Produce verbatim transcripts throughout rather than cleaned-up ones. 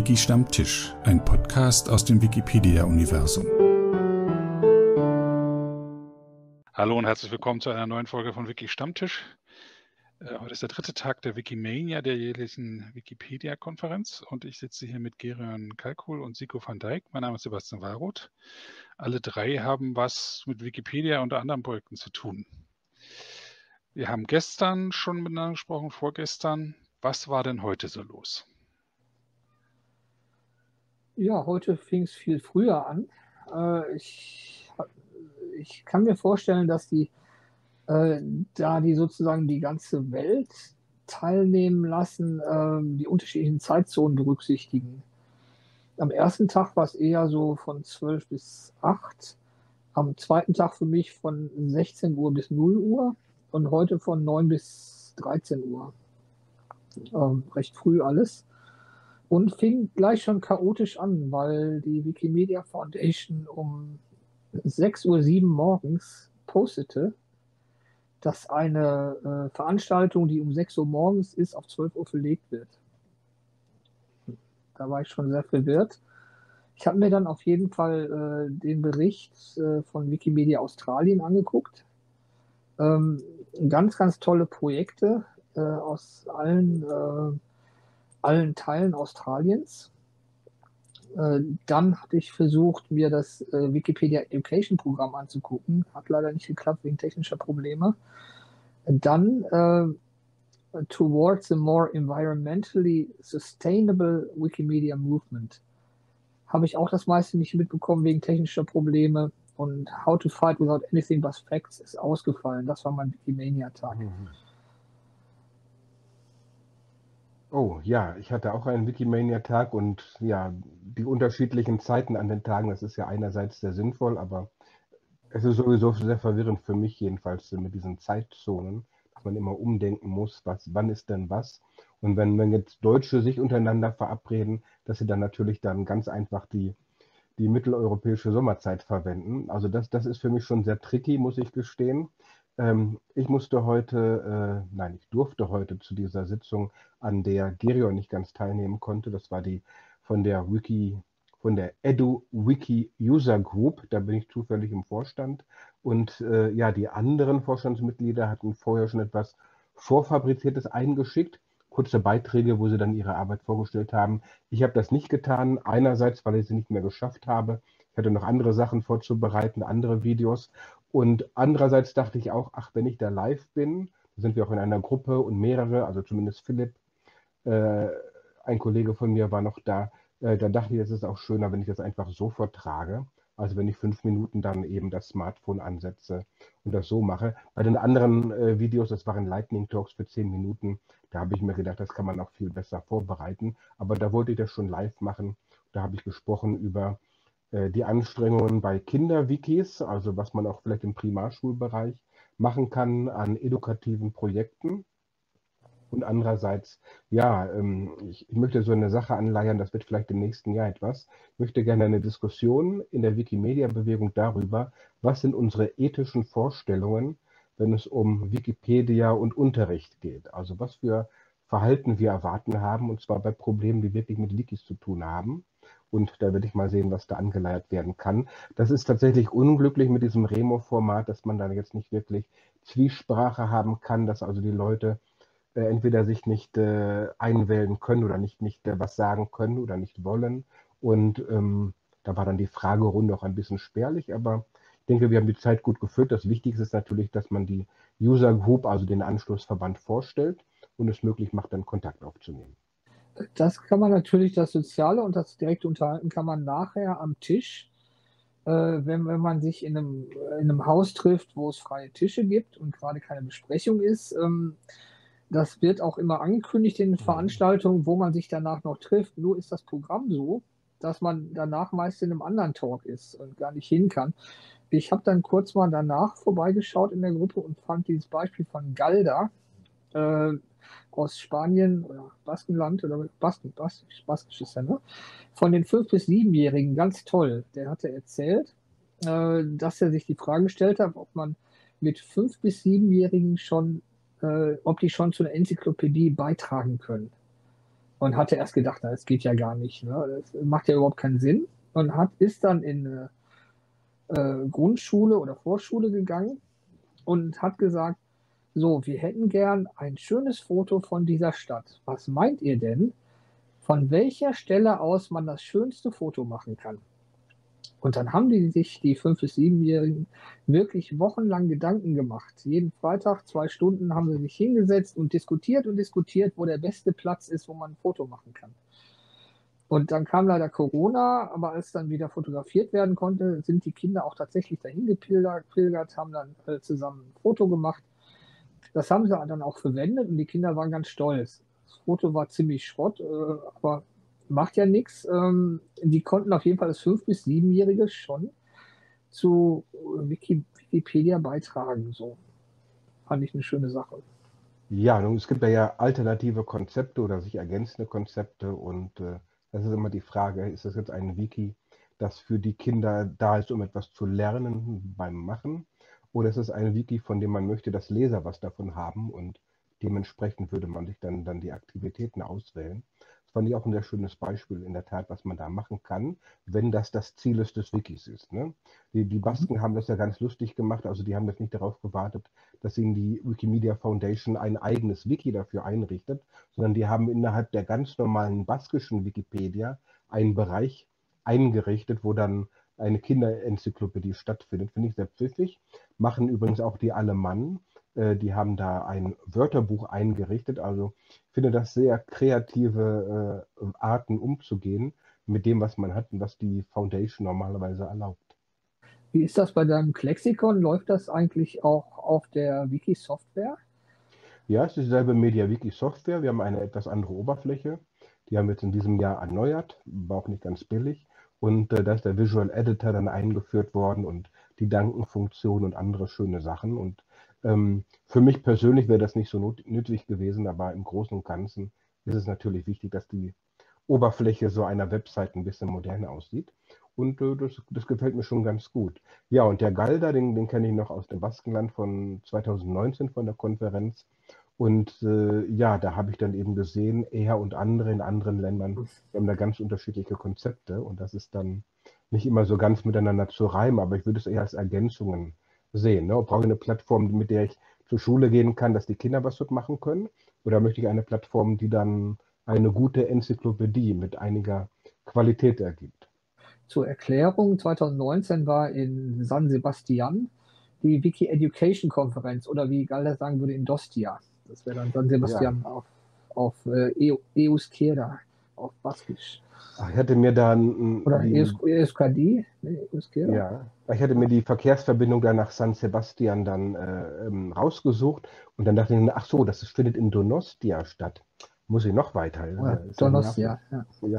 Wiki-Stammtisch, ein Podcast aus dem Wikipedia-Universum. Hallo und herzlich willkommen zu einer neuen Folge von Wiki-Stammtisch. Äh, heute ist der dritte Tag der Wikimania, der jährlichen Wikipedia-Konferenz, und ich sitze hier mit Gerion Kalkul und Siko van Dijk. Mein Name ist Sebastian Wallroth. Alle drei haben was mit Wikipedia und anderen Projekten zu tun. Wir haben gestern schon miteinander gesprochen, vorgestern. Was war denn heute so los? Ja, heute fing es viel früher an. Äh, ich, ich kann mir vorstellen, dass die, äh, da die sozusagen die ganze Welt teilnehmen lassen, äh, die unterschiedlichen Zeitzonen berücksichtigen. Am ersten Tag war es eher so von zwölf bis acht. Am zweiten Tag für mich von sechzehn Uhr bis null Uhr und heute von neun bis dreizehn Uhr. Ähm, recht früh alles. Und fing gleich schon chaotisch an, weil die Wikimedia Foundation um sechs Uhr sieben morgens postete, dass eine äh, Veranstaltung, die um sechs Uhr morgens ist, auf zwölf Uhr verlegt wird. Da war ich schon sehr verwirrt. Ich habe mir dann auf jeden Fall äh, den Bericht äh, von Wikimedia Australien angeguckt. Ähm, ganz, ganz tolle Projekte äh, aus allen äh, allen Teilen Australiens. Äh, dann hatte ich versucht, mir das äh, Wikipedia Education Programm anzugucken. Hat leider nicht geklappt wegen technischer Probleme. Dann äh, Towards a More Environmentally Sustainable Wikimedia Movement. Habe ich auch das meiste nicht mitbekommen wegen technischer Probleme. Und How to Fight Without Anything But Facts ist ausgefallen. Das war mein Wikimania-Tag. Mhm. Oh ja, ich hatte auch einen Wikimania-Tag und ja, die unterschiedlichen Zeiten an den Tagen, das ist ja einerseits sehr sinnvoll, aber es ist sowieso sehr verwirrend für mich jedenfalls mit diesen Zeitzonen, dass man immer umdenken muss, was, wann ist denn was. Und wenn, wenn jetzt Deutsche sich untereinander verabreden, dass sie dann natürlich dann ganz einfach die, die mitteleuropäische Sommerzeit verwenden. Also das, das ist für mich schon sehr tricky, muss ich gestehen. Ähm, ich musste heute, äh, nein, ich durfte heute zu dieser Sitzung, an der Gerion nicht ganz teilnehmen konnte. Das war die von der Wiki, von der Edu-Wiki User Group. Da bin ich zufällig im Vorstand. Und äh, ja, die anderen Vorstandsmitglieder hatten vorher schon etwas Vorfabriziertes eingeschickt. Kurze Beiträge, wo sie dann ihre Arbeit vorgestellt haben. Ich habe das nicht getan. Einerseits, weil ich sie nicht mehr geschafft habe. Ich hatte noch andere Sachen vorzubereiten, andere Videos. Und andererseits dachte ich auch, ach, wenn ich da live bin, da sind wir auch in einer Gruppe und mehrere, also zumindest Philipp, äh, ein Kollege von mir war noch da, äh, da dachte ich, es ist auch schöner, wenn ich das einfach so vortrage, also wenn ich fünf Minuten dann eben das Smartphone ansetze und das so mache. Bei den anderen äh, Videos, das waren Lightning Talks für zehn Minuten, da habe ich mir gedacht, das kann man auch viel besser vorbereiten, aber da wollte ich das schon live machen. Da habe ich gesprochen über die Anstrengungen bei Kinderwikis, also was man auch vielleicht im Primarschulbereich machen kann an edukativen Projekten. Und andererseits, ja, ich, ich möchte so eine Sache anleiern, das wird vielleicht im nächsten Jahr etwas. Ich möchte gerne eine Diskussion in der Wikimedia-Bewegung darüber, was sind unsere ethischen Vorstellungen, wenn es um Wikipedia und Unterricht geht. Also was für Verhalten wir erwarten haben, und zwar bei Problemen, die wirklich mit Wikis zu tun haben. Und da werde ich mal sehen, was da angeleiert werden kann. Das ist tatsächlich unglücklich mit diesem Remo-Format, dass man da jetzt nicht wirklich Zwiesprache haben kann, dass also die Leute äh, entweder sich nicht äh, einwählen können oder nicht, nicht äh, was sagen können oder nicht wollen. Und ähm, da war dann die Fragerunde auch ein bisschen spärlich, aber ich denke, wir haben die Zeit gut gefüllt. Das Wichtigste ist natürlich, dass man die User Group, also den Anschlussverband, vorstellt und es möglich macht, dann Kontakt aufzunehmen. Das kann man natürlich, das Soziale und das direkte Unterhalten kann man nachher am Tisch, äh, wenn, wenn man sich in einem, in einem Haus trifft, wo es freie Tische gibt und gerade keine Besprechung ist. Ähm, das wird auch immer angekündigt in den Veranstaltungen, wo man sich danach noch trifft. Nur ist das Programm so, dass man danach meist in einem anderen Talk ist und gar nicht hin kann. Ich habe dann kurz mal danach vorbeigeschaut in der Gruppe und fand dieses Beispiel von Galda, äh, aus Spanien oder Baskenland oder Basken, Baskisch, Baskisches ja, ne? Von den fünf- bis siebenjährigen, ganz toll. Der hatte erzählt, äh, dass er sich die Frage gestellt hat, ob man mit fünf- bis siebenjährigen schon, äh, ob die schon zu einer Enzyklopädie beitragen können. und hatte erst gedacht, na, das geht ja gar nicht, ne? Das macht ja überhaupt keinen Sinn und hat, ist dann in eine äh, Grundschule oder Vorschule gegangen und hat gesagt, so, wir hätten gern ein schönes Foto von dieser Stadt. Was meint ihr denn, von welcher Stelle aus man das schönste Foto machen kann? Und dann haben die sich, die fünf- bis siebenjährigen, wirklich wochenlang Gedanken gemacht. Jeden Freitag zwei Stunden haben sie sich hingesetzt und diskutiert und diskutiert, wo der beste Platz ist, wo man ein Foto machen kann. Und dann kam leider Corona, aber als dann wieder fotografiert werden konnte, sind die Kinder auch tatsächlich dahin gepilgert, haben dann äh, zusammen ein Foto gemacht. Das haben sie dann auch verwendet und die Kinder waren ganz stolz. Das Foto war ziemlich Schrott, äh, aber macht ja nichts. Ähm, die konnten auf jeden Fall als fünf- bis siebenjährige schon zu Wiki, Wikipedia beitragen. So fand ich eine schöne Sache. Ja, nun, es gibt ja, ja alternative Konzepte oder sich ergänzende Konzepte und äh, das ist immer die Frage, ist das jetzt ein Wiki, das für die Kinder da ist, um etwas zu lernen beim Machen, oder ist es ein Wiki, von dem man möchte, dass Leser was davon haben und dementsprechend würde man sich dann, dann die Aktivitäten auswählen. Das fand ich auch ein sehr schönes Beispiel in der Tat, was man da machen kann, wenn das das Ziel ist des Wikis ist. Ne? Die, die Basken haben das ja ganz lustig gemacht, also die haben jetzt nicht darauf gewartet, dass ihnen die Wikimedia Foundation ein eigenes Wiki dafür einrichtet, sondern die haben innerhalb der ganz normalen baskischen Wikipedia einen Bereich eingerichtet, wo dann eine Kinderenzyklopädie stattfindet. Finde ich sehr pfiffig. Machen übrigens auch die Alemann. Äh, Die haben da ein Wörterbuch eingerichtet. Also ich finde das sehr kreative äh, Arten umzugehen mit dem, was man hat und was die Foundation normalerweise erlaubt. Wie ist das bei deinem Lexikon? Läuft das eigentlich auch auf der Wiki-Software? Ja, es ist dieselbe MediaWiki-Software. Wir haben eine etwas andere Oberfläche. Die haben wir jetzt in diesem Jahr erneuert, war auch nicht ganz billig. Und äh, da ist der Visual Editor dann eingeführt worden und die Dankenfunktion und andere schöne Sachen. Und ähm, für mich persönlich wäre das nicht so not nötig gewesen, aber im Großen und Ganzen ist es natürlich wichtig, dass die Oberfläche so einer Website ein bisschen moderner aussieht. Und äh, das, das gefällt mir schon ganz gut. Ja, und der Galder, den, den kenne ich noch aus dem Baskenland von zweitausendneunzehn von der Konferenz. Und äh, ja, da habe ich dann eben gesehen, er und andere in anderen Ländern, wir haben da ganz unterschiedliche Konzepte und das ist dann nicht immer so ganz miteinander zu reimen, aber ich würde es eher als Ergänzungen sehen. Ne? Brauche ich eine Plattform, mit der ich zur Schule gehen kann, dass die Kinder was dort machen können? Oder möchte ich eine Plattform, die dann eine gute Enzyklopädie mit einiger Qualität ergibt? Zur Erklärung, zweitausendneunzehn war in San Sebastian die Wiki Education Konferenz oder wie Galder sagen würde, in Dostia. Das wäre dann San Sebastian Ja. auf, auf äh, Euskera, auf Baskisch. Ach, ich hatte mir dann Oder die, Euskadi? Nee, Euskera. ja, ich hatte mir die Verkehrsverbindung da nach San Sebastian dann äh, ähm, rausgesucht und dann dachte ich, ach so, das findet in Donostia statt. Muss ich noch weiter? Oder Ist ja Donostia, ja. ja.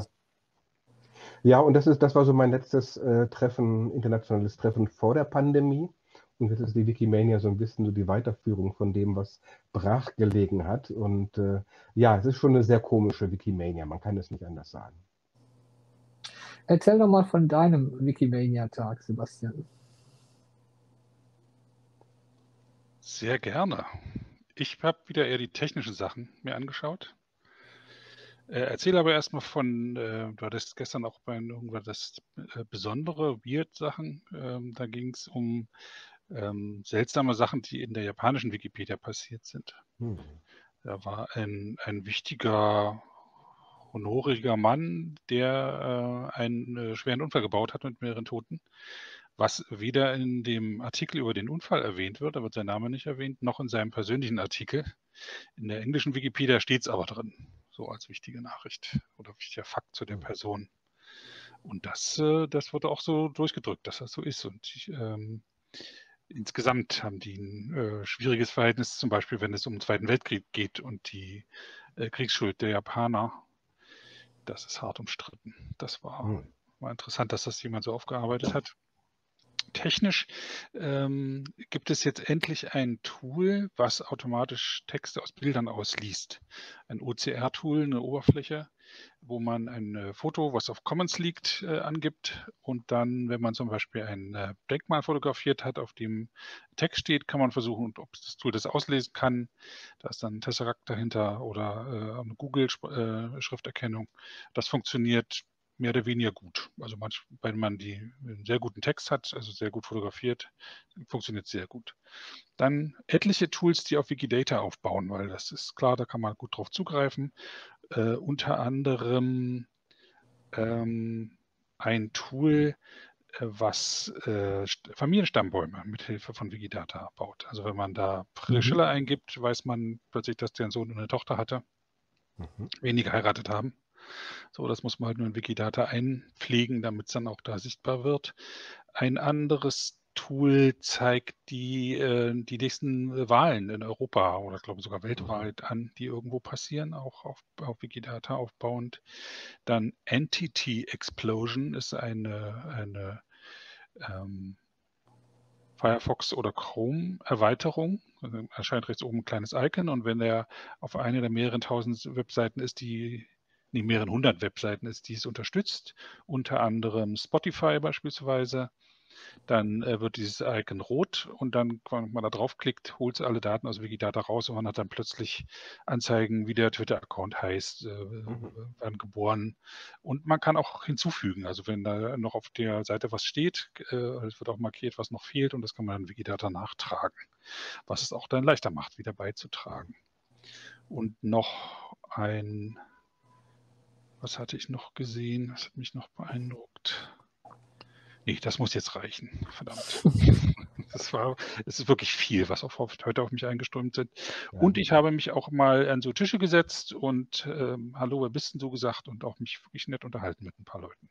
Ja, und das ist, das war so mein letztes äh, Treffen, internationales Treffen vor der Pandemie. Und jetzt ist die Wikimania so ein bisschen so die Weiterführung von dem, was brach gelegen hat. Und äh, ja, es ist schon eine sehr komische Wikimania, man kann es nicht anders sagen. Erzähl doch mal von deinem Wikimania-Tag, Sebastian. Sehr gerne. Ich habe wieder eher die technischen Sachen mir angeschaut. Äh, erzähl aber erstmal von, äh, du hattest gestern auch bei irgendwas das äh, besondere Weird-Sachen. Ähm, da ging es um ähm, seltsame Sachen, die in der japanischen Wikipedia passiert sind. Hm. Da war ein, ein wichtiger, honoriger Mann, der äh, einen äh, schweren Unfall gebaut hat mit mehreren Toten. Was weder in dem Artikel über den Unfall erwähnt wird, da wird sein Name nicht erwähnt, noch in seinem persönlichen Artikel. In der englischen Wikipedia steht es aber drin, so als wichtige Nachricht oder wichtiger Fakt zu der Person. Und das, äh, das wurde auch so durchgedrückt, dass das so ist. Und ich, ähm, insgesamt haben die ein äh, schwieriges Verhältnis, zum Beispiel wenn es um den Zweiten Weltkrieg geht und die äh, Kriegsschuld der Japaner. Das ist hart umstritten. Das war, Hm. war interessant, dass das jemand so aufgearbeitet hat. technisch. Ähm, gibt es jetzt endlich ein Tool, was automatisch Texte aus Bildern ausliest. Ein O C R-Tool, eine Oberfläche, wo man ein äh, Foto, was auf Commons liegt, äh, angibt und dann, wenn man zum Beispiel ein äh, Denkmal fotografiert hat, auf dem Text steht, kann man versuchen, ob das Tool das auslesen kann. Da ist dann ein Tesseract dahinter oder äh, eine Google-Schrifterkennung. Das funktioniert mehr oder weniger gut. Also manch, wenn man die einen sehr guten Text hat, also sehr gut fotografiert, funktioniert sehr gut. Dann etliche Tools, die auf Wikidata aufbauen, weil das ist klar, da kann man gut drauf zugreifen. Äh, unter anderem ähm, ein Tool, äh, was äh, St- Familienstammbäume mit Hilfe von Wikidata baut. Also wenn man da Friedrich Mhm. Schiller eingibt, weiß man plötzlich, dass der einen Sohn und eine Tochter hatte, Mhm. wen die geheiratet haben. So, das muss man halt nur in Wikidata einpflegen, damit es dann auch da sichtbar wird. Ein anderes Tool zeigt die, äh, die nächsten Wahlen in Europa oder ich glaube sogar weltweit an, die irgendwo passieren, auch auf, auf Wikidata aufbauend. Dann Entity Explosion ist eine, eine ähm, Firefox oder Chrome Erweiterung. Also erscheint rechts oben ein kleines Icon und wenn der auf eine der mehreren tausend Webseiten ist, die nee, mehreren hundert Webseiten ist, die es unterstützt, unter anderem Spotify beispielsweise, dann äh, wird dieses Icon rot und dann, wenn man da draufklickt, holt es alle Daten aus Wikidata raus und man hat dann plötzlich Anzeigen, wie der Twitter-Account heißt, äh, Mhm. wann geboren. Und man kann auch hinzufügen, also wenn da noch auf der Seite was steht, äh, es wird auch markiert, was noch fehlt und das kann man dann in Wikidata nachtragen, was es auch dann leichter macht, wieder beizutragen. Und noch ein, was hatte ich noch gesehen? Das hat mich noch beeindruckt. Nee, das muss jetzt reichen. Verdammt. Das war, es ist wirklich viel, was auf, heute auf mich eingeströmt sind. Ja. Und ich habe mich auch mal an so Tische gesetzt und ähm, hallo, wer bist denn du gesagt und auch mich wirklich nett unterhalten mit ein paar Leuten.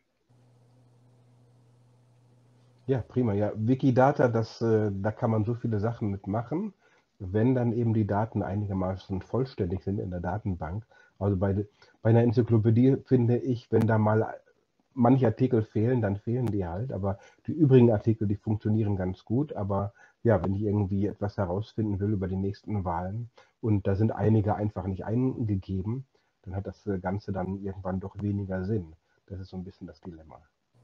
Ja, prima. Ja, Wikidata, das, äh, da kann man so viele Sachen mitmachen, wenn dann eben die Daten einigermaßen vollständig sind in der Datenbank. Also bei, de- bei einer Enzyklopädie finde ich, wenn da mal manche Artikel fehlen, dann fehlen die halt. Aber die übrigen Artikel, die funktionieren ganz gut. Aber ja, wenn ich irgendwie etwas herausfinden will über die nächsten Wahlen und da sind einige einfach nicht eingegeben, dann hat das äh, Ganze dann irgendwann doch weniger Sinn. Das ist so ein bisschen das Dilemma.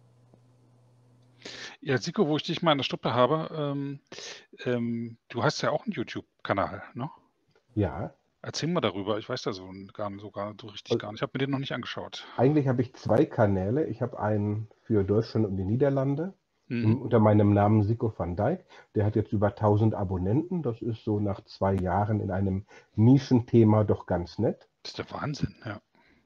Ja, Siko, wo ich dich mal in der Stuppe habe, ähm, ähm, du hast ja auch einen YouTube-Kanal, ne? Ja. Erzähl mal darüber. Ich weiß da so gar nicht, so gar, so richtig gar nicht. Ich habe mir den noch nicht angeschaut. Eigentlich habe ich zwei Kanäle. Ich habe einen für Deutschland und die Niederlande Mhm. unter meinem Namen Siko van Dijk. Der hat jetzt über tausend Abonnenten. Das ist so nach zwei Jahren in einem Nischenthema doch ganz nett. Das ist der Wahnsinn, ja.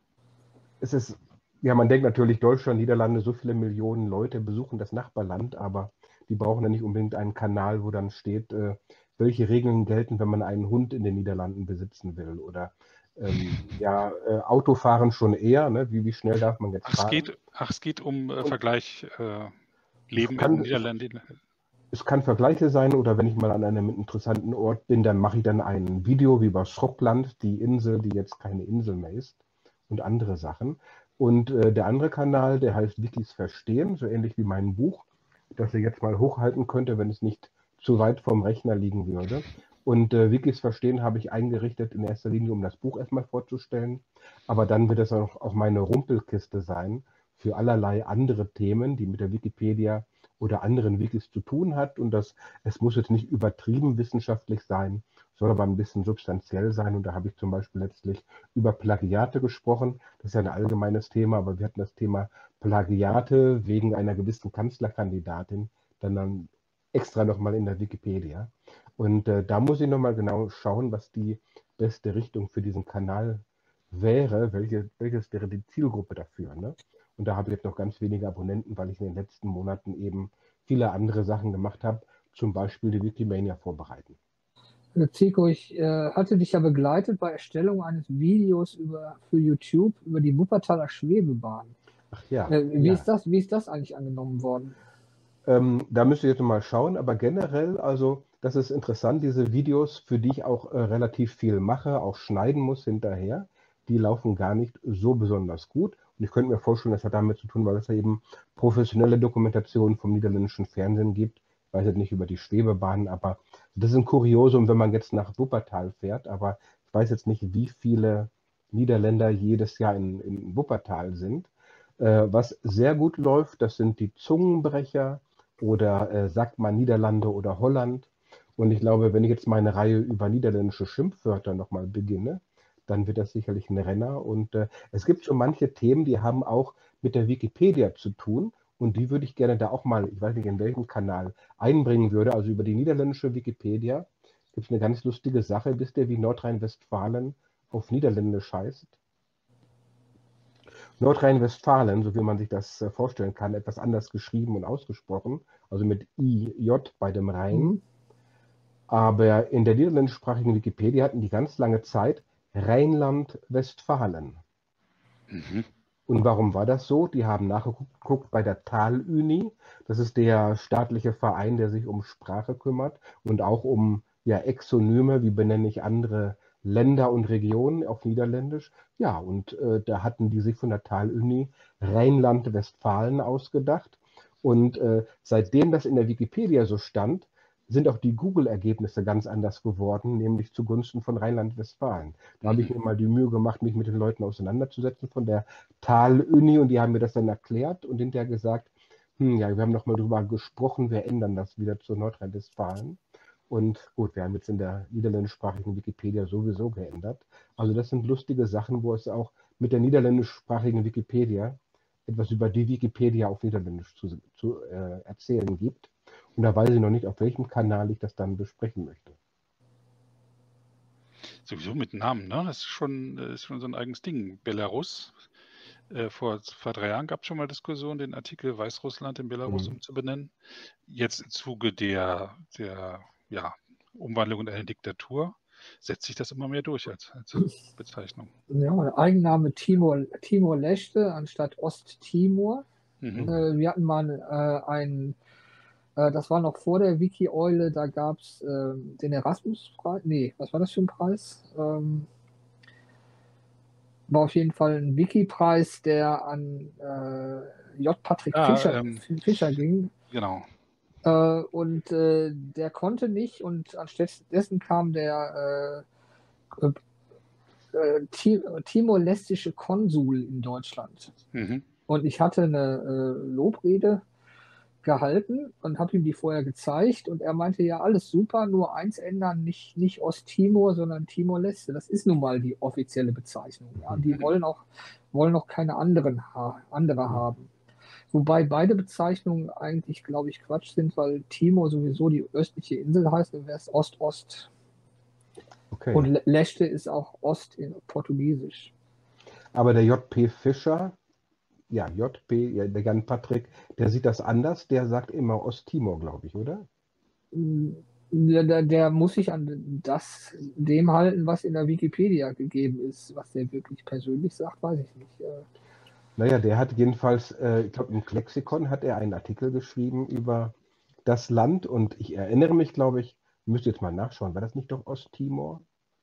Es ist, ja, man denkt natürlich, Deutschland, Niederlande, so viele Millionen Leute besuchen das Nachbarland, aber die brauchen ja nicht unbedingt einen Kanal, wo dann steht, äh, welche Regeln gelten, wenn man einen Hund in den Niederlanden besitzen will. Oder ähm, ja, äh, Autofahren schon eher, ne? Wie, wie schnell darf man jetzt Ach, es fahren? geht, ach, es geht um äh, Und Vergleich äh, es Leben in kann, den es, Niederlanden. es kann Vergleiche sein oder wenn ich mal an einem interessanten Ort bin, dann mache ich dann ein Video wie über Schrockland, die Insel, die jetzt keine Insel mehr ist und andere Sachen. Und äh, der andere Kanal, der heißt Wikis Verstehen, so ähnlich wie mein Buch, das ihr jetzt mal hochhalten könnte, wenn es nicht zu weit vom Rechner liegen würde. Und äh, Wikis Verstehen habe ich eingerichtet in erster Linie, um das Buch erstmal vorzustellen. Aber dann wird es auch, auch meine Rumpelkiste sein für allerlei andere Themen, die mit der Wikipedia oder anderen Wikis zu tun hat. Und das, es muss jetzt nicht übertrieben wissenschaftlich sein, soll aber ein bisschen substanziell sein. Und da habe ich zum Beispiel letztlich über Plagiate gesprochen. Das ist ja ein allgemeines Thema, aber wir hatten das Thema Plagiate wegen einer gewissen Kanzlerkandidatin dann, dann extra nochmal in der Wikipedia. Und äh, da muss ich nochmal genau schauen, was die beste Richtung für diesen Kanal wäre, welche, welches wäre die Zielgruppe dafür. Ne? Und da habe ich jetzt noch ganz wenige Abonnenten, weil ich in den letzten Monaten eben viele andere Sachen gemacht habe, zum Beispiel die Wikimania vorbereiten. Zico, ich äh, hatte dich ja begleitet bei Erstellung eines Videos über, für YouTube über die Wuppertaler Schwebebahn. Ach ja. Äh, wie, ja. Ist das, wie ist das eigentlich angenommen worden? Ähm, da müsst ihr jetzt mal schauen, aber generell, also das ist interessant, diese Videos, für die ich auch äh, relativ viel mache, auch schneiden muss hinterher, die laufen gar nicht so besonders gut. Und ich könnte mir vorstellen, das hat damit zu tun, weil es ja eben professionelle Dokumentationen vom niederländischen Fernsehen gibt, weiß jetzt nicht über die Schwebebahn, aber das ist ein Kuriosum, wenn man jetzt nach Wuppertal fährt, aber ich weiß jetzt nicht, wie viele Niederländer jedes Jahr in, in Wuppertal sind. Äh, was sehr gut läuft, das sind die Zungenbrecher oder äh, sagt man Niederlande oder Holland. Und ich glaube, wenn ich jetzt meine Reihe über niederländische Schimpfwörter nochmal beginne, dann wird das sicherlich ein Renner. Und äh, es gibt so manche Themen, die haben auch mit der Wikipedia zu tun. Und die würde ich gerne da auch mal, ich weiß nicht in welchem Kanal, einbringen würde. Also über die niederländische Wikipedia gibt es eine ganz lustige Sache. Wisst ihr, wie Nordrhein-Westfalen auf Niederländisch heißt? Nordrhein-Westfalen, so wie man sich das äh, vorstellen kann, etwas anders geschrieben und ausgesprochen. Also mit I J bei dem Rhein. Mhm. Aber in der niederländischsprachigen Wikipedia hatten die ganz lange Zeit Rheinland-Westfalen. Mhm. Und warum war das so? Die haben nachgeguckt bei der Tal-Uni. Das ist der staatliche Verein, der sich um Sprache kümmert und auch um ja, Exonyme, wie benenne ich andere Länder und Regionen auf Niederländisch. Ja, und äh, da hatten die sich von der Tal-Uni Rheinland-Westfalen ausgedacht. Und äh, seitdem das in der Wikipedia so stand, sind auch die Google-Ergebnisse ganz anders geworden, nämlich zugunsten von Rheinland-Westfalen. Da habe ich mir mal die Mühe gemacht, mich mit den Leuten auseinanderzusetzen von der Tal-Uni und die haben mir das dann erklärt und hinterher gesagt, hm, ja, wir haben noch mal drüber gesprochen, wir ändern das wieder zu Nordrhein-Westfalen. Und gut, wir haben jetzt in der niederländischsprachigen Wikipedia sowieso geändert. Also das sind lustige Sachen, wo es auch mit der niederländischsprachigen Wikipedia etwas über die Wikipedia auf Niederländisch zu, zu äh, erzählen gibt. Und da weiß ich noch nicht, auf welchem Kanal ich das dann besprechen möchte. Sowieso mit Namen, ne? Das ist schon, äh, ist schon so ein eigenes Ding. Belarus. Äh, vor, vor drei Jahren gab es schon mal Diskussionen, den Artikel Weißrussland in Belarus Mhm. umzubenennen. Jetzt im Zuge der, der ja, Umwandlung in eine Diktatur setzt sich das immer mehr durch als, als Bezeichnung. Ja, der Eigenname Timor, Timor-Leste anstatt Osttimor. Mhm. Äh, wir hatten mal äh, einen, äh, das war noch vor der Wiki-Eule, da gab es äh, den Erasmus-Preis. Nee, was war das für ein Preis? Ähm, war auf jeden Fall ein Wiki-Preis, der an äh, J. Patrick Ja, Fischer, ähm, Fischer ging. genau. Äh, und äh, der konnte nicht und anstattdessen kam der äh, äh, Ti- timor-lestische Konsul in Deutschland. Mhm. Und ich hatte eine äh, Lobrede gehalten und habe ihm die vorher gezeigt und er meinte, ja, alles super, nur eins ändern, nicht, nicht Osttimor, sondern Timor-Leste. Das ist nun mal die offizielle Bezeichnung. Ja. Die Mhm. wollen auch, wollen auch keine anderen ha andere haben. Wobei beide Bezeichnungen eigentlich, glaube ich, Quatsch sind, weil Timor sowieso die östliche Insel heißt, dann wäre es Ost-Ost. Okay. Und Le- Leste ist auch Ost in Portugiesisch. Aber der J P Fischer, ja, J P, ja, der Jan Patrick, der sieht das anders, der sagt immer Osttimor, glaube ich, oder? Der, der, der muss sich an das, dem halten, was in der Wikipedia gegeben ist. Was der wirklich persönlich sagt, weiß ich nicht. Äh, Naja, der hat jedenfalls, äh, ich glaube, im Lexikon hat er einen Artikel geschrieben über das Land und ich erinnere mich, glaube ich, müsste jetzt mal nachschauen, war das nicht doch Osttimor?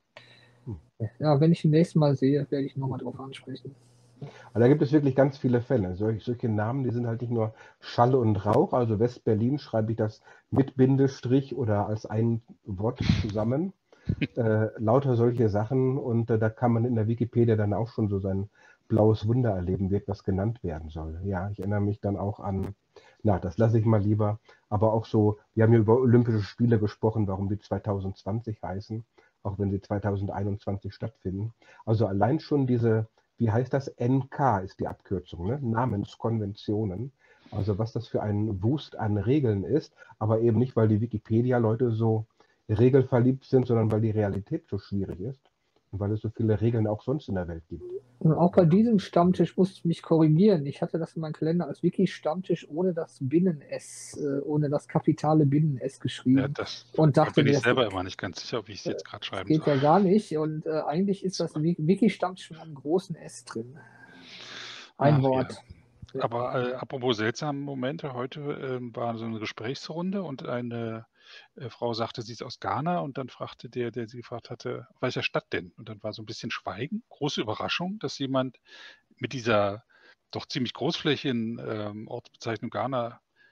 Ja, wenn ich ihn nächstes Mal sehe, werde ich nochmal drauf ansprechen. Aber da gibt es wirklich ganz viele Fälle. Solch, solche Namen, die sind halt nicht nur Schall und Rauch. Also West-Berlin schreibe ich das mit Bindestrich oder als ein Wort zusammen. äh, lauter solche Sachen. Und äh, da kann man in der Wikipedia dann auch schon so sein blaues Wunder erleben, wie etwas genannt werden soll. Ja, ich erinnere mich dann auch an, na, das lasse ich mal lieber. Aber auch so, wir haben hier über Olympische Spiele gesprochen, warum die zwanzig zwanzig heißen, auch wenn sie zwanzig einundzwanzig stattfinden. Also allein schon diese, wie heißt das? N K ist die Abkürzung, ne? Namenskonventionen. Also was das für ein Wust an Regeln ist, aber eben nicht, weil die Wikipedia-Leute so regelverliebt sind, sondern weil die Realität so schwierig ist und weil es so viele Regeln auch sonst in der Welt gibt. Und auch bei diesem Stammtisch musste ich mich korrigieren. Ich hatte das in meinem Kalender als Wiki-Stammtisch ohne das Binnen-S, äh, ohne das kapitale Binnen-S geschrieben. Ja, das und da dachte bin mir, ich das selber geht, immer nicht ganz sicher, wie ich es jetzt gerade das schreiben geht soll. ja gar nicht. Und äh, eigentlich ist das Wi- Wiki-Stammtisch mit einem großen S drin. Ein Ach, Wort. ja. Aber äh, apropos seltsame Momente, heute ähm, war so eine Gesprächsrunde und eine äh, Frau sagte, sie ist aus Ghana und dann fragte der, der sie gefragt hatte, welcher Stadt denn? Und dann war so ein bisschen Schweigen, große Überraschung, dass jemand mit dieser doch ziemlich großflächigen ähm, Ortsbezeichnung Ghana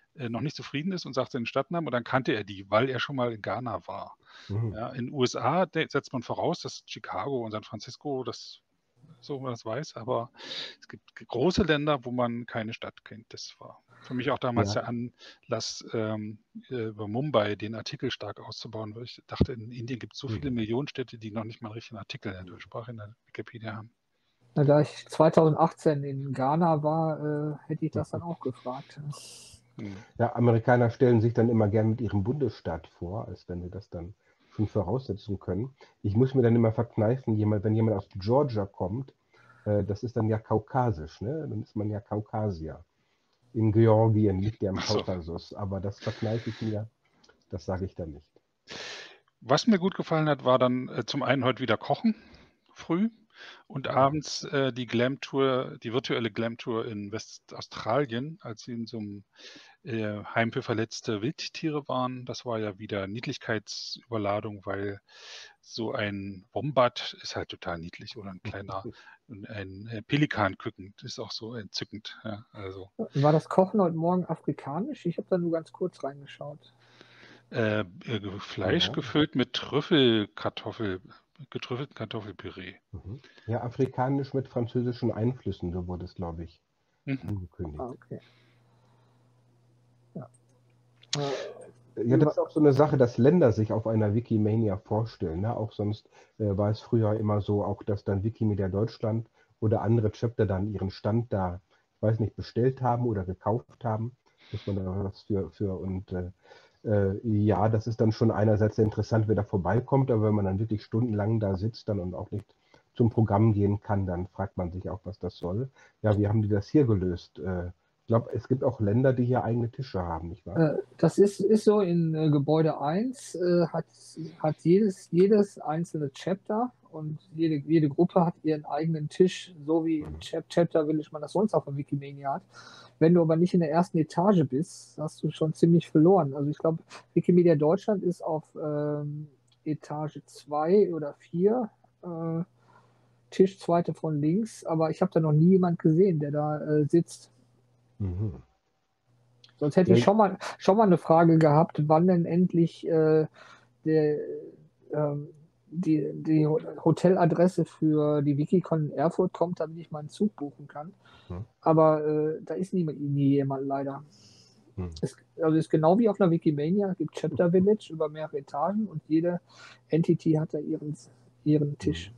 äh, noch nicht zufrieden ist und sagt seinen Stadtnamen und dann kannte er die, weil er schon mal in Ghana war. Mhm. Ja, in den U S A de- setzt man voraus, dass Chicago und San Francisco das so man das weiß, aber es gibt große Länder, wo man keine Stadt kennt. Das war für mich auch damals Ja. der Anlass, ähm, äh, über Mumbai den Artikel stark auszubauen, weil ich dachte, in Indien gibt es so viele Mhm. Millionen Städte, die noch nicht mal einen richtigen Artikel in der Deutschsprache in der Wikipedia haben. Na, da ich zweitausendachtzehn in Ghana war, äh, hätte ich das dann auch gefragt. Hm. Ja, Amerikaner stellen sich dann immer gern mit ihrem Bundesstaat vor, als wenn sie das dann schon voraussetzen können. Ich muss mir dann immer verkneifen, jemand, wenn jemand aus Georgia kommt, äh, das ist dann ja kaukasisch, ne? Dann ist man ja Kaukasier. In Georgien liegt der im Ach so. Kaukasus, aber das verkneife ich mir, das sage ich dann nicht. Was mir gut gefallen hat, war dann äh, zum einen heute wieder Kochen früh und Ah. abends äh, die Glam-Tour, die virtuelle Glam-Tour in Westaustralien, als sie in so einem äh, Heim für verletzte Wildtiere waren. Das war ja wieder Niedlichkeitsüberladung, weil so ein Wombat ist halt total niedlich oder ein kleiner, ein, ein äh, Pelikanküken, das ist auch so entzückend. Ja, also War das Kochen heute Morgen afrikanisch? Ich habe da nur ganz kurz reingeschaut. äh, äh, Fleisch Ja. gefüllt mit Trüffelkartoffel, getrüffelten Kartoffelpüree. Mhm. Ja, afrikanisch mit französischen Einflüssen, so wurde es, glaube ich, Mhm. angekündigt. Ah, okay. Ja. Äh, Ja, das ist auch so eine Sache, dass Länder sich auf einer Wikimania vorstellen. Ne? Auch sonst äh, war es früher immer so, auch dass dann Wikimedia Deutschland oder andere Chapter dann ihren Stand da, ich weiß nicht, bestellt haben oder gekauft haben, dass man da was für, für und äh, äh, ja, das ist dann schon einerseits sehr interessant, wer da vorbeikommt, aber wenn man dann wirklich stundenlang da sitzt dann und auch nicht zum Programm gehen kann, dann fragt man sich auch, was das soll. Ja, wie haben die das hier gelöst? Äh, ich glaube, es gibt auch Länder, die hier eigene Tische haben, nicht wahr? Äh, das ist, ist so, in äh, Gebäude eins äh, hat, hat jedes, jedes einzelne Chapter und jede, jede Gruppe hat ihren eigenen Tisch, so wie im Chap Chapter Village man das sonst auf der Wikimania hat. Wenn du aber nicht in der ersten Etage bist, hast du schon ziemlich verloren. Also ich glaube, Wikimedia Deutschland ist auf ähm, Etage zwei oder vier, äh, Tisch zweite von links, aber ich habe da noch nie jemand gesehen, der da äh, sitzt. Mhm. Sonst hätte Ja, ich schon mal, schon mal eine Frage gehabt, wann denn endlich äh, der, ähm, die, die Hoteladresse für die Wikicon in Erfurt kommt, damit ich meinen Zug buchen kann. Mhm. Aber äh, da ist nie, nie jemand leider. Mhm. Es, also es ist genau wie auf einer Wikimania, es gibt Chapter Village über mehrere Etagen und jede Entity hat da ihren, ihren Tisch.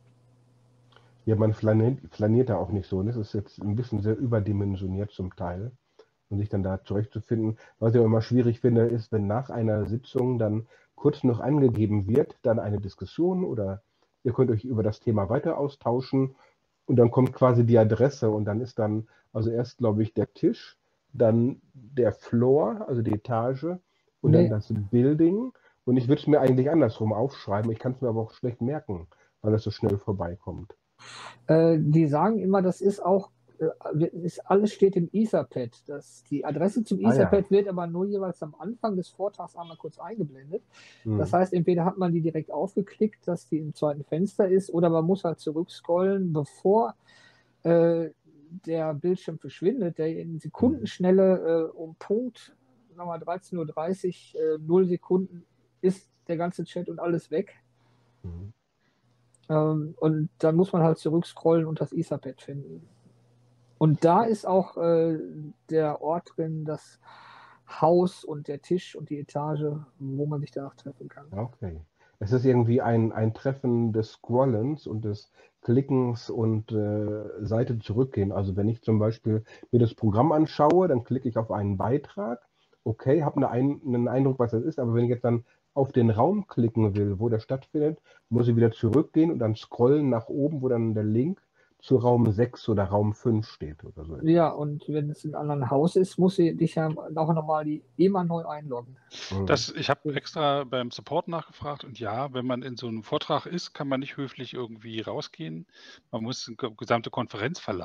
Ja, man flaniert, flaniert da auch nicht so. Das ist jetzt ein bisschen sehr überdimensioniert zum Teil. Und sich dann da zurechtzufinden. Was ich auch immer schwierig finde, ist, wenn nach einer Sitzung dann kurz noch angegeben wird, dann eine Diskussion oder ihr könnt euch über das Thema weiter austauschen und dann kommt quasi die Adresse und dann ist dann, also erst glaube ich der Tisch, dann der Floor, also die Etage und Nee. dann das Building. Und ich würde es mir eigentlich andersrum aufschreiben. Ich kann es mir aber auch schlecht merken, weil es so schnell vorbeikommt. Äh, die sagen immer, das ist auch, äh, ist, alles steht im Etherpad. Das, die Adresse zum Ah, ja. Etherpad wird aber nur jeweils am Anfang des Vortrags einmal kurz eingeblendet. Hm. Das heißt, entweder hat man die direkt aufgeklickt, dass die im zweiten Fenster ist, oder man muss halt zurückscrollen, bevor äh, der Bildschirm verschwindet, der in Sekundenschnelle äh, um Punkt nochmal dreizehn Uhr dreißig, äh, null Sekunden ist der ganze Chat und alles weg. Hm. Ähm, und dann muss man halt zurückscrollen und das Etherpad finden. Und da ist auch äh, der Ort drin, das Haus und der Tisch und die Etage, wo man sich danach treffen kann. Okay. Es ist irgendwie ein, ein Treffen des Scrollens und des Klickens und äh, Seite zurückgehen. Also wenn ich zum Beispiel mir das Programm anschaue, dann klicke ich auf einen Beitrag. Okay, habe eine ein, einen Eindruck, was das ist. Aber wenn ich jetzt dann auf den Raum klicken will, wo der stattfindet, muss ich wieder zurückgehen und dann scrollen nach oben, wo dann der Link zu Raum sechs oder Raum fünf steht oder so. Ja, und wenn es in einem anderen Haus ist, muss ich dich ja auch nochmal die immer neu einloggen. Das, ich habe extra beim Support nachgefragt und ja, wenn man in so einem Vortrag ist, kann man nicht höflich irgendwie rausgehen. Man muss die gesamte Konferenz verlassen.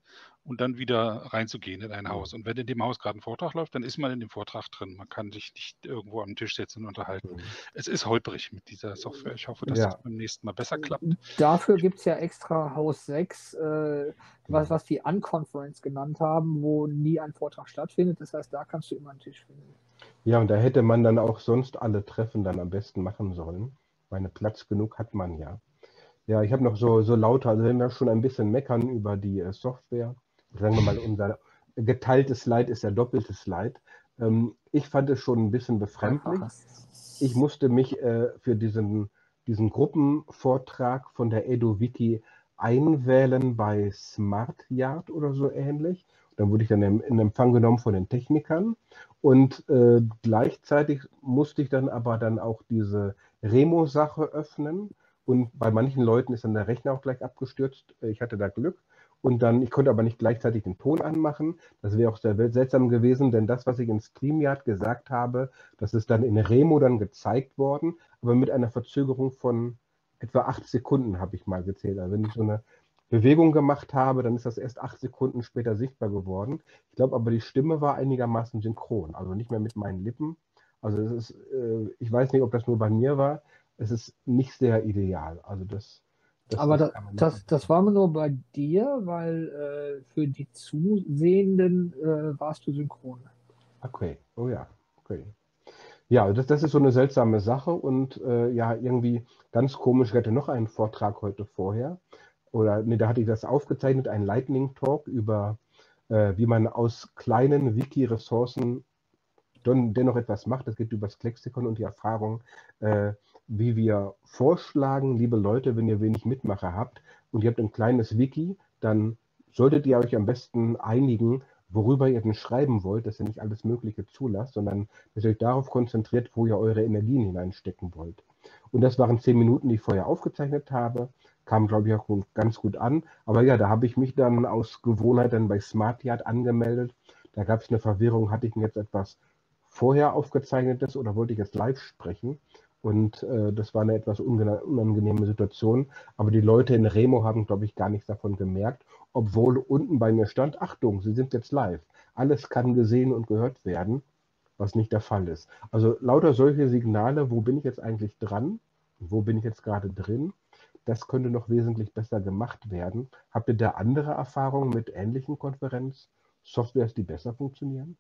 und dann wieder reinzugehen in ein Mhm. Haus. Und wenn in dem Haus gerade ein Vortrag läuft, dann ist man in dem Vortrag drin. Man kann sich nicht irgendwo am Tisch setzen und unterhalten. Mhm. Es ist holprig mit dieser Software. Ich hoffe, dass Ja. das beim nächsten Mal besser klappt. Dafür gibt es ja extra Haus sechs, äh, was, Mhm. was die Unconference genannt haben, wo nie ein Vortrag stattfindet. Das heißt, da kannst du immer einen Tisch finden. Ja, und da hätte man dann auch sonst alle Treffen dann am besten machen sollen. Meine Platz genug hat man ja. Ja, ich habe noch so, so lauter, also wenn wir schon ein bisschen meckern über die äh, Software, sagen wir mal, unser geteiltes Leid ist ja doppeltes Leid. Ähm, ich fand es schon ein bisschen befremdlich. Ich musste mich äh, für diesen, diesen Gruppenvortrag von der EduWiki einwählen bei SmartYard oder so ähnlich. Dann wurde ich dann in, in Empfang genommen von den Technikern und äh, gleichzeitig musste ich dann aber dann auch diese Remo-Sache öffnen. Und bei manchen Leuten ist dann der Rechner auch gleich abgestürzt. Ich hatte da Glück. Und dann, ich konnte aber nicht gleichzeitig den Ton anmachen. Das wäre auch sehr seltsam gewesen, denn das, was ich in StreamYard gesagt habe, das ist dann in Remo dann gezeigt worden, aber mit einer Verzögerung von etwa acht Sekunden habe ich mal gezählt. Also wenn ich so eine Bewegung gemacht habe, dann ist das erst acht Sekunden später sichtbar geworden. Ich glaube aber, die Stimme war einigermaßen synchron, also nicht mehr mit meinen Lippen. Also es ist, äh, ich weiß nicht, ob das nur bei mir war. Es ist nicht sehr ideal. Also das, das, Aber das das, kann man nicht das, machen. das war nur bei dir, weil äh, für die Zusehenden äh, warst du synchron. Okay, oh ja, okay. Ja, das, das ist so eine seltsame Sache und äh, ja, irgendwie ganz komisch. Ich hatte noch einen Vortrag heute vorher, oder nee, da hatte ich das aufgezeichnet, ein Lightning Talk über, äh, wie man aus kleinen Wiki-Ressourcen don- dennoch etwas macht. Es geht über das Lexikon und die Erfahrung, äh, wie wir vorschlagen, liebe Leute, wenn ihr wenig Mitmacher habt und ihr habt ein kleines Wiki, dann solltet ihr euch am besten einigen, worüber ihr denn schreiben wollt, dass ihr nicht alles Mögliche zulasst, sondern dass ihr euch darauf konzentriert, wo ihr eure Energien hineinstecken wollt. Und das waren zehn Minuten, die ich vorher aufgezeichnet habe, kam, glaube ich, auch ganz gut an. Aber ja, da habe ich mich dann aus Gewohnheit dann bei SmartYard angemeldet. Da gab es eine Verwirrung, hatte ich denn jetzt etwas vorher aufgezeichnetes oder wollte ich jetzt live sprechen? Und äh, das war eine etwas unangenehme Situation. Aber die Leute in Remo haben, glaube ich, gar nichts davon gemerkt, obwohl unten bei mir stand, Achtung, Sie sind jetzt live. Alles kann gesehen und gehört werden, was nicht der Fall ist. Also lauter solche Signale, wo bin ich jetzt eigentlich dran? Wo bin ich jetzt gerade drin? Das könnte noch wesentlich besser gemacht werden. Habt ihr da andere Erfahrungen mit ähnlichen Konferenzsoftwares, die besser funktionieren?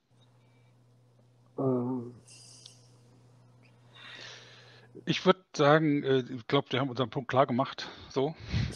Ähm, Ich würde sagen, äh, ich glaube, wir haben unseren Punkt klar gemacht. So.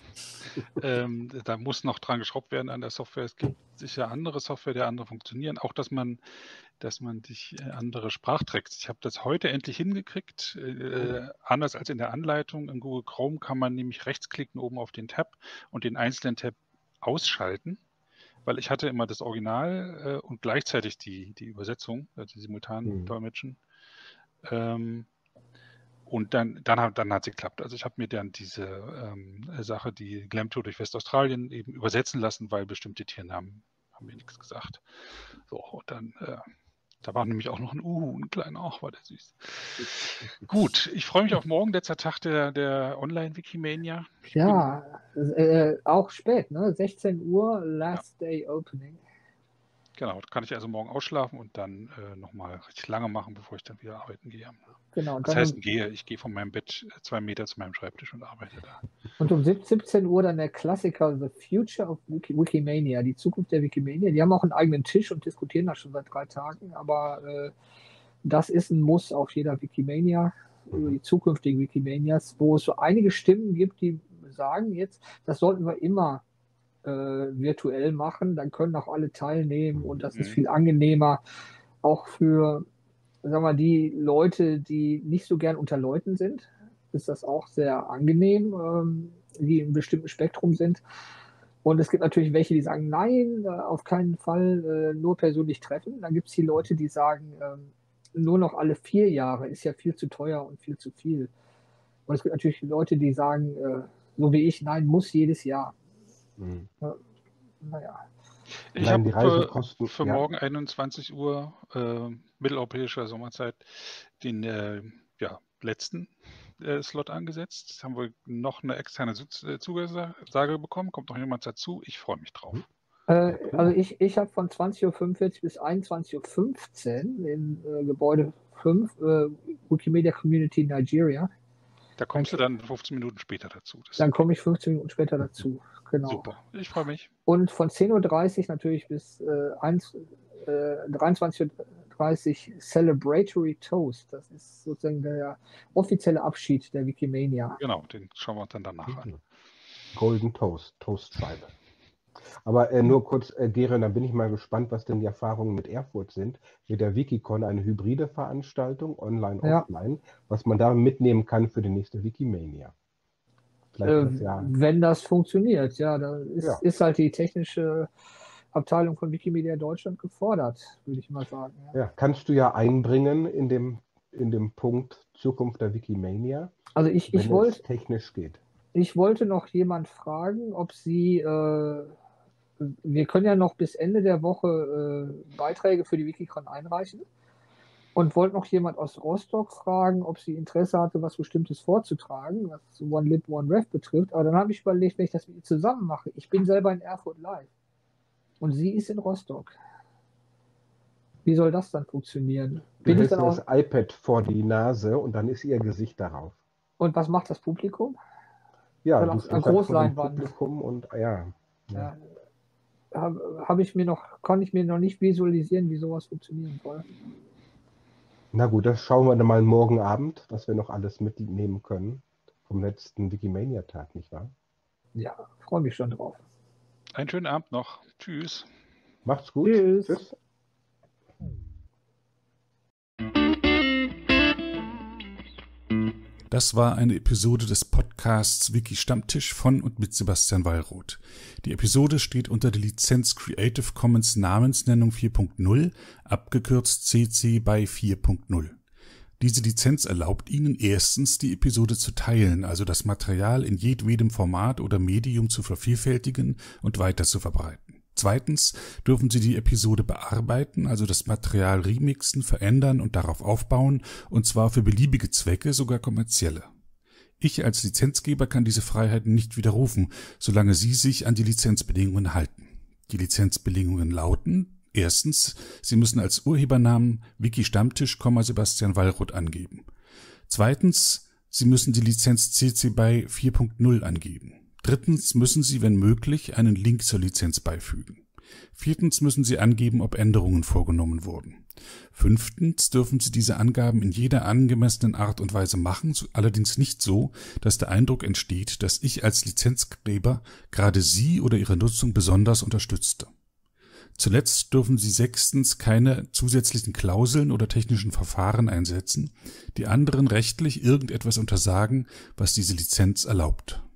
ähm, da muss noch dran geschraubt werden an der Software. Es gibt sicher andere Software, die andere funktionieren. Auch, dass man, dass man sich äh, andere Sprachtracks. Ich habe das heute endlich hingekriegt. Äh, anders als in der Anleitung. In Google Chrome kann man nämlich rechtsklicken oben auf den Tab und den einzelnen Tab ausschalten. Weil ich hatte immer das Original äh, und gleichzeitig die, die Übersetzung, also die simultan Mhm. Dolmetschen. Ähm, Und dann, dann, hat, dann hat sie geklappt. Also ich habe mir dann diese ähm, Sache, die Glam-Tour durch Westaustralien eben übersetzen lassen, weil bestimmte Tiernamen haben mir nichts gesagt. So, und dann, äh, da war nämlich auch noch ein Uhu, ein kleiner, ach, war der süß. Gut, ich freue mich auf morgen, letzter Tag der, der Online-Wikimania. Ich bin, ja, äh, auch spät, ne? sechzehn Uhr, Last Day Opening. genau, kann ich also morgen ausschlafen und dann äh, nochmal richtig lange machen, bevor ich dann wieder arbeiten gehe. Genau, und Das dann heißt, um, gehe, ich gehe von meinem Bett zwei Meter zu meinem Schreibtisch und arbeite da. und um siebzehn Uhr dann der Klassiker The Future of Wiki, Wikimania, die Zukunft der Wikimania. Die haben auch einen eigenen Tisch und diskutieren das schon seit drei Tagen, aber äh, das ist ein Muss auf jeder Wikimania, über die zukünftigen Wikimanias, wo es so einige Stimmen gibt, die sagen jetzt, das sollten wir immer äh, virtuell machen, dann können auch alle teilnehmen und das ist Mhm. viel angenehmer, auch für, sagen wir, die Leute, die nicht so gern unter Leuten sind, ist das auch sehr angenehm, ähm, die in einem bestimmten Spektrum sind. Und es gibt natürlich welche, die sagen, nein, äh, auf keinen Fall äh, nur persönlich treffen. Dann gibt es die Leute, die sagen, ähm, nur noch alle vier Jahre ist ja viel zu teuer und viel zu viel. Und es gibt natürlich Leute, die sagen, äh, so wie ich, nein, muss jedes Jahr. Mhm. Ja, naja. Ich Allein die habe äh, Reisekosten, für ja. morgen einundzwanzig Uhr äh, mitteleuropäischer Sommerzeit den äh, ja, letzten Slot angesetzt. Jetzt haben wir noch eine externe Zusage bekommen. Kommt noch jemand dazu? Ich freue mich drauf. Äh, also ich, ich habe von zwanzig Uhr fünfundvierzig bis einundzwanzig Uhr fünfzehn in äh, Gebäude fünf, äh, Wikimedia Community Nigeria. Da kommst du dann fünfzehn Minuten später dazu. Das Dann komme ich fünfzehn Minuten später dazu. Genau. Super, ich freue mich. Und von zehn Uhr dreißig natürlich bis äh, eins, äh, dreiundzwanzig Uhr dreißig Celebratory Toast. Das ist sozusagen der offizielle Abschied der Wikimania. Genau, den schauen wir uns dann danach an. Golden Toast, Toastscheibe. Aber äh, nur kurz, äh, Gerion, dann bin ich mal gespannt, was denn die Erfahrungen mit Erfurt sind. Wird der Wikicon eine hybride Veranstaltung, online, Ja. offline, was man da mitnehmen kann für die nächste Wikimania? Vielleicht Äh, das Jahr. wenn das funktioniert, ja, da ist, Ja. ist halt die technische Abteilung von Wikimedia Deutschland gefordert, würde ich mal sagen. Ja. Ja, kannst du ja einbringen in dem, in dem Punkt Zukunft der Wikimania, Also ich, wenn ich es wollte technisch geht. ich wollte noch jemand fragen, ob sie, äh, wir können ja noch bis Ende der Woche äh, Beiträge für die Wikicon einreichen und wollte noch jemand aus Rostock fragen, ob sie Interesse hatte, was Bestimmtes vorzutragen, was One Lib, One Ref betrifft. Aber dann habe ich überlegt, wenn ich das mit ihr zusammen mache, ich bin selber in Erfurt live und sie ist in Rostock. Wie soll das dann funktionieren? Du Bin ich hältst dann auch, das iPad vor die Nase und dann ist ihr Gesicht darauf. und was macht das Publikum? Ja, Dann du auf stehst einer dann vor dem Großleinwand. Publikum und ja. Ja. Habe hab ich mir noch, konnte ich mir noch nicht visualisieren, wie sowas funktionieren soll. Na gut, das schauen wir dann mal morgen Abend, was wir noch alles mitnehmen können vom letzten Wikimania-Tag, nicht wahr? Ja, freue mich schon drauf. Einen schönen Abend noch. Tschüss. Macht's gut. Tschüss. Tschüss. Das war eine Episode des Podcasts Wiki Stammtisch von und mit Sebastian Wallroth. Die Episode steht unter der Lizenz Creative Commons Namensnennung vier Punkt null, abgekürzt C C BY vier Punkt null. Diese Lizenz erlaubt Ihnen erstens, die Episode zu teilen, also das Material in jedwedem Format oder Medium zu vervielfältigen und weiter zu verbreiten. Zweitens dürfen Sie die Episode bearbeiten, also das Material remixen, verändern und darauf aufbauen, und zwar für beliebige Zwecke, sogar kommerzielle. Ich als Lizenzgeber kann diese Freiheiten nicht widerrufen, solange Sie sich an die Lizenzbedingungen halten. Die Lizenzbedingungen lauten: Erstens, Sie müssen als Urhebernamen Wiki Stammtisch, Sebastian Wallroth angeben. Zweitens, Sie müssen die Lizenz C C BY vier Punkt null angeben. Drittens müssen Sie, wenn möglich, einen Link zur Lizenz beifügen. Viertens müssen Sie angeben, ob Änderungen vorgenommen wurden. Fünftens dürfen Sie diese Angaben in jeder angemessenen Art und Weise machen, allerdings nicht so, dass der Eindruck entsteht, dass ich als Lizenzgeber gerade Sie oder Ihre Nutzung besonders unterstützte. Zuletzt dürfen Sie sechstens keine zusätzlichen Klauseln oder technischen Verfahren einsetzen, die anderen rechtlich irgendetwas untersagen, was diese Lizenz erlaubt.